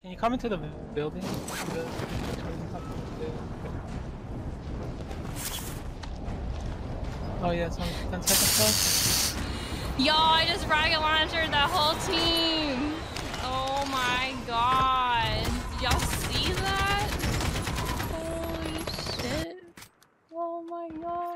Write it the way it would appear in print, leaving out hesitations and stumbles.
Can you come into the building? Oh yeah, it's only 10 seconds left. Yo, I just rocket launched the whole team. Oh my god. Did y'all see that? Holy shit. Oh my god.